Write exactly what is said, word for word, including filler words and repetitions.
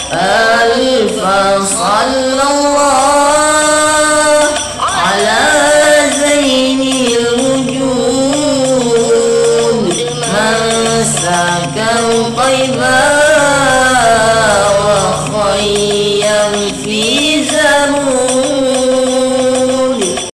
ألف صلى الله على زين الوجود من سكن طيبا